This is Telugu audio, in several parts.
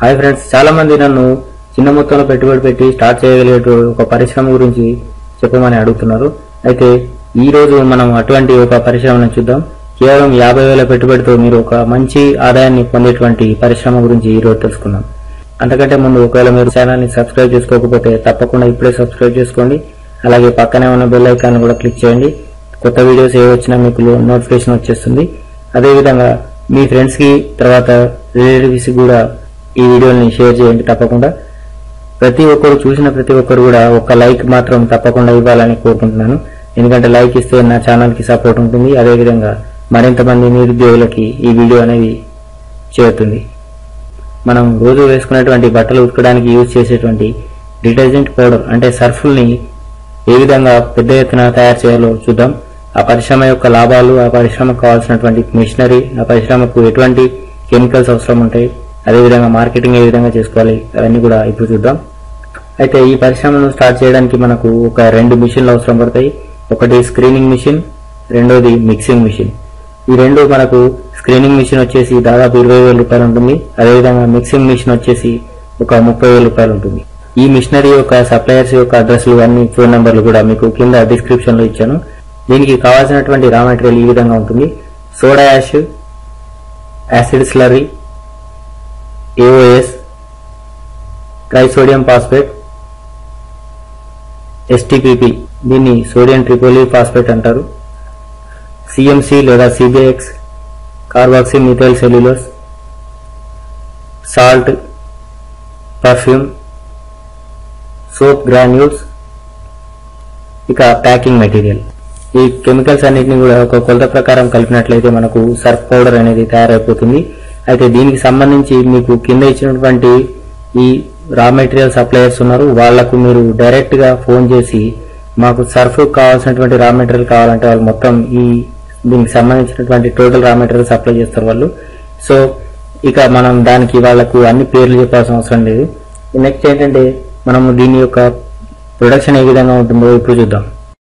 హాయ్ ఫ్రెండ్స్, చాలా మంది నన్ను చిన్న మొత్తంలో పెట్టుబడి పెట్టి స్టార్ట్ చేయగలిగే ఒక పరిశ్రమ గురించి చెప్పమని అడుగుతున్నారు. అయితే ఈ రోజు మనం అటువంటి ఒక పరిశ్రమను చూద్దాం. కేవలం 50,000 పెట్టుబడితో మీరు ఒక మంచి ఆదాయాన్ని పొందేటువంటి పరిశ్రమ గురించి ఈ రోజు తెలుసుకుందాం. అంతకంటే ముందు ఒకవేళ మీరు ఛానల్ ని సబ్స్క్రైబ్ చేసుకోకపోతే తప్పకుండా ఇప్పుడే సబ్స్క్రైబ్ చేసుకోండి. అలాగే పక్కనే ఉన్న బెల్ ఐకాన్ కూడా క్లిక్ చేయండి. కొత్త వీడియోస్ ఏ వచ్చినా మీకు నోటిఫికేషన్ వచ్చేస్తుంది. అదేవిధంగా మీ ఫ్రెండ్స్ కి తర్వాత రిలేటివ్స్ కూడా ఈ వీడియోని షేర్ చేయండి. తప్పకుండా ప్రతి ఒక్కరు చూసిన ప్రతి ఒక్కరు కూడా ఒక లైక్ మాత్రం తప్పకుండా ఇవ్వాలని కోరుకుంటున్నాను. ఎందుకంటే లైక్ ఇస్తే నా ఛానల్ కి సపోర్ట్ ఉంటుంది. అదేవిధంగా మరింత మంది నిరుద్యోగులకి ఈ వీడియో అనేది చేరుతుంది. మనం రోజు వేసుకునేటువంటి బట్టలు ఉతకడానికి యూజ్ చేసేటువంటి డిటర్జెంట్ పౌడర్ అంటే సర్ఫుల్ని ఏ విధంగా పెద్ద ఎత్తున తయారు చేయాలో చూద్దాం. ఆ పరిశ్రమ యొక్క లాభాలు, ఆ పరిశ్రమకు కావాల్సినటువంటి మిషనరీ, ఆ పరిశ్రమకు ఎటువంటి కెమికల్స్ అవసరం ఉంటాయి, అదేవిధంగా మార్కెటింగ్ ఏ విధంగా చేసుకోవాలి, అవన్నీ కూడా ఇప్పుడు చూద్దాం. అయితే ఈ పరిశ్రమను స్టార్ట్ చేయడానికి మనకు ఒక 2 మిషన్లు అవసరం పడతాయి. ఒకటి స్క్రీనింగ్ మిషన్, రెండోది మిక్సింగ్ మిషన్. ఈ రెండు మనకు స్క్రీనింగ్ మిషన్ వచ్చేసి దాదాపు 20,000 రూపాయలు ఉంటుంది. అదేవిధంగా మిక్సింగ్ మిషన్ వచ్చేసి ఒక 30,000 రూపాయలు ఉంటుంది. ఈ మిషనరీ యొక్క సప్లయర్స్ యొక్క అడ్రస్లు అన్ని ఫోన్ నెంబర్లు కూడా మీకు కింద డిస్క్రిప్షన్ లో ఇచ్చాను. దీనికి కావాల్సినటువంటి రా మెటీరియల్ ఈ విధంగా ఉంటుంది. Soda ash, acid slurry, AOS, trisodium phosphate, STPP, దీన్ని సోడియం ట్రిపోలి ఫాస్ఫేట్ అంటారు, CMC లేదా CBX, carboxy methyl cellulose, salt, perfume, soap granules, ఇక ప్యాకింగ్ మెటీరియల్. ఈ కెమికల్స్ అన్నిటిని కూడా ఒక కొలత ప్రకారం కలిపినట్లయితే మనకు సర్ఫ్ పౌడర్ అనేది తయారైపోతుంది. అయితే దీనికి సంబంధించి మీకు కింద ఇచ్చినటువంటి ఈ రా మెటీరియల్ సప్లయర్స్ ఉన్నారు, వాళ్లకు మీరు డైరెక్ట్ గా ఫోన్ చేసి మాకు సర్ఫ్ కావాల్సినటువంటి రా మెటీరియల్ కావాలంటే వాళ్ళు మొత్తం దీనికి సంబంధించినటువంటి టోటల్ రా మెటీరియల్ సప్లై చేస్తారు వాళ్ళు. సో ఇక మనం దానికి వాళ్లకు అన్ని పేర్లు చెప్పాల్సిన అవసరం లేదు. నెక్స్ట్ ఏంటంటే మనం దీని యొక్క ప్రొడక్షన్ ఏ విధంగా ఉంటుందో ఇప్పుడు చూద్దాం.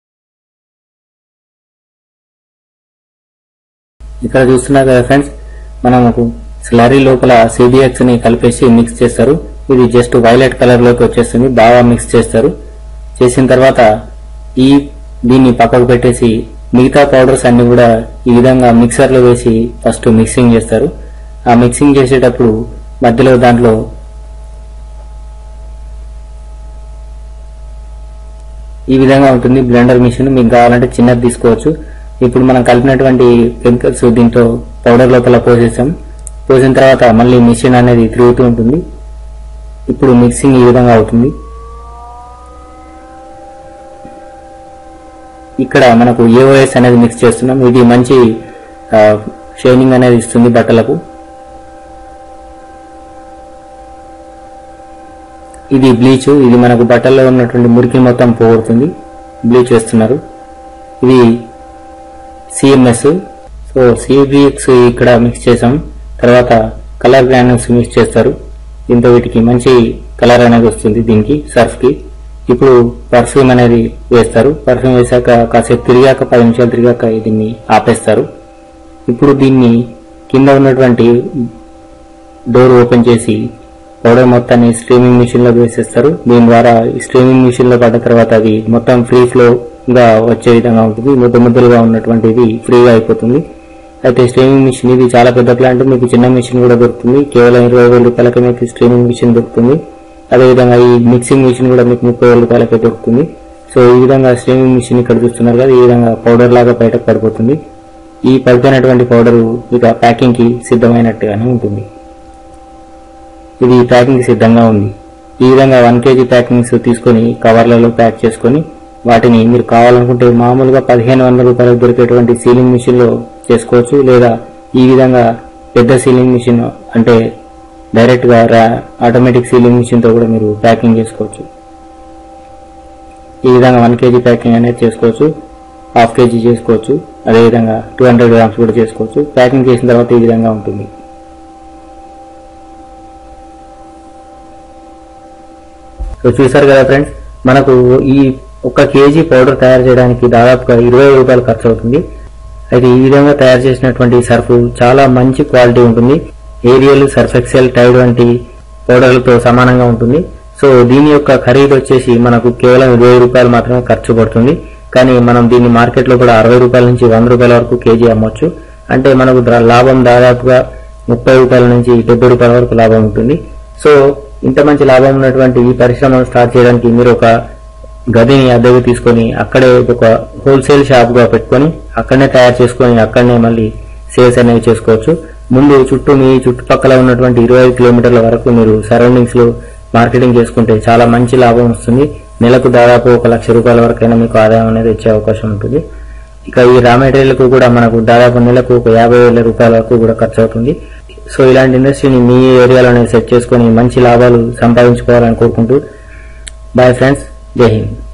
ఇక్కడ చూస్తున్నారు కదా ఫ్రెండ్స్, మనకు స్లరీ లోపల CBX ని కలిపేసి మిక్స్ చేస్తారు. ఇది జస్ట్ వైలెట్ కలర్ లోకి వచ్చేస్తుంది. బాగా మిక్స్ చేస్తారు. చేసిన తర్వాత దీన్ని పక్కకు పెట్టేసి మిగతా పౌడర్స్ అన్ని కూడా ఈ విధంగా మిక్సర్ లో వేసి ఫస్ట్ మిక్సింగ్ చేస్తారు. ఆ మిక్సింగ్ చేసేటప్పుడు మధ్యలో దాంట్లో ఈ విధంగా ఉంటుంది బ్లెండర్ మిషన్. మీకు కావాలంటే చిన్నది తీసుకోవచ్చు. ఇప్పుడు మనం కలిపినటువంటి కెమికల్స్ దీంతో పౌడర్ లోపల పోసేసాం. పోసిన తర్వాత మళ్ళీ మిషన్ అనేది తిరుగుతూ ఉంటుంది. ఇప్పుడు మిక్సింగ్ ఈ విధంగా అవుతుంది. ఇక్కడ మనకు AOS అనేది మిక్స్ చేస్తున్నాం. ఇది మంచి షైనింగ్ అనేది ఇస్తుంది బట్టలకు. ఇది బ్లీచ్, ఇది మనకు బట్టల్లో ఉన్నటువంటి మురికి మొత్తం పోగొడుతుంది. బ్లీచ్ వేస్తున్నారు. ఇది CMS. సో CBX ఇక్కడ మిక్స్ చేసాం. తర్వాత కలర్ గ్రాన్యూల్స్ మిక్స్ చేస్తారు. దీంతో వీటికి మంచి కలర్ అనేది వస్తుంది దీనికి సర్ఫ్ కి. ఇప్పుడు పర్ఫ్యూమ్ అనేది వేస్తారు. పర్ఫ్యూమ్ వేసాక కాసేపు తిరిగాక 10 నిమిషాలు తిరిగాక దీన్ని ఆపేస్తారు. ఇప్పుడు దీన్ని కింద ఉన్నటువంటి డోర్ ఓపెన్ చేసి పౌడర్ మొత్తాన్ని స్ట్రీమింగ్ మిషన్ లో వేసేస్తారు. దీని ద్వారా స్ట్రీమింగ్ మిషన్ లో పడ్డ తర్వాత అది మొత్తం ఫ్రీ ఫ్లో గా వచ్చే విధంగా ఉంటుంది. ముద్దలుగా ఉన్నటువంటిది ఫ్రీగా అయిపోతుంది. అయితే స్ట్రీమింగ్ మిషన్ ఇది చాలా పెద్ద ప్లాంట్. మీకు చిన్న మిషన్ కూడా దొరుకుతుంది. కేవలం 20,000 రూపాయలకి మీకు స్ట్రీమింగ్ మిషన్ దొరుకుతుంది. అదేవిధంగా ఈ మిక్సింగ్ మిషన్ కూడా మీకు 30,000 రూపాయలకే దొరుకుతుంది. సో ఈ విధంగా స్ట్రీమింగ్ మిషన్ ఇక్కడ చూస్తున్నారు కదా, ఈ విధంగా పౌడర్ లాగా బయటకు పడిపోతుంది. ఈ పడిపోయినటువంటి పౌడర్ ఇక ప్యాకింగ్ కి సిద్ధమైనట్టుగానే ఉంటుంది. ఇది ప్యాకింగ్ సిద్ధంగా ఉంది. ఈ విధంగా 1 kg ప్యాకింగ్స్ తీసుకొని కవర్లలో ప్యాక్ చేసుకొని వాటిని మీరు కావాలనుకుంటే మామూలుగా 1,500 రూపాయలకు దొరికేటువంటి సీలింగ్ మిషన్ లో చేసుకోవచ్చు. లేదా ఈ విధంగా పెద్ద సీలింగ్ మిషన్ అంటే డైరెక్ట్ గా ఆటోమేటిక్ సీలింగ్ మిషన్ తో కూడా మీరు ప్యాకింగ్ చేసుకోవచ్చు. ఈ విధంగా 1 kg ప్యాకింగ్ అనేది చేసుకోవచ్చు. 1/2 kg చేసుకోవచ్చు. అదేవిధంగా 200 grams కూడా చేసుకోవచ్చు. ప్యాకింగ్ చేసిన తర్వాత ఈ విధంగా ఉంటుంది. సో చూసారు కదా ఫ్రెండ్స్, మనకు ఈ 1 kg పౌడర్ తయారు చేయడానికి దాదాపుగా 20,000 రూపాయలు ఖర్చు అవుతుంది. అయితే ఈ విధంగా తయారు చేసినటువంటి సర్ఫ్ చాలా మంచి క్వాలిటీ ఉంటుంది. ఏరియల్, సర్ఫ్ ఎక్సెల్, టైడ్ వంటి పౌడర్లతో సమానంగా ఉంటుంది. సో దీని యొక్క ఖరీదు వచ్చేసి మనకు కేవలం 20 రూపాయలు మాత్రమే ఖర్చు పడుతుంది. కానీ మనం దీన్ని మార్కెట్లో కూడా 60 రూపాయల నుంచి 100 రూపాయల వరకు కేజీ అమ్మొచ్చు. అంటే మనకు లాభం దాదాపుగా 30 రూపాయల నుంచి 70 రూపాయల వరకు లాభం ఉంటుంది. సో ఇంత మంచి లాభం ఉన్నటువంటి ఈ పరిశ్రమను స్టార్ట్ చేయడానికి మీరు ఒక గదిని అద్దెకు తీసుకొని అక్కడే ఒక హోల్సేల్ షాప్ గా పెట్టుకొని అక్కడనే తయారు చేసుకొని అక్కడనే మళ్ళీ సేల్స్ అనేవి చేసుకోవచ్చు. ముందు మీ చుట్టుపక్కల ఉన్నటువంటి 25 కిలోమీటర్ల వరకు మీరు సరౌండింగ్స్ లో మార్కెటింగ్ చేసుకుంటే చాలా మంచి లాభం వస్తుంది. నెలకు దాదాపు 1 లక్ష రూపాయల వరకైనా మీకు ఆదాయం అనేది వచ్చే అవకాశం ఉంటుంది. ఇక ఈ రా మెటీరియల్ కు కూడా మనకు దాదాపు నెలకు 50,000 రూపాయల వరకు కూడా ఖర్చు అవుతుంది. సో ఇలాంటి ఇండస్ట్రీని మీ ఏరియాలోనే సెట్ చేసుకొని మంచి లాభాలు సంపాదించుకోవాలని కోరుకుంటూ బాయ్ ఫ్రెండ్స్, జై హింద్.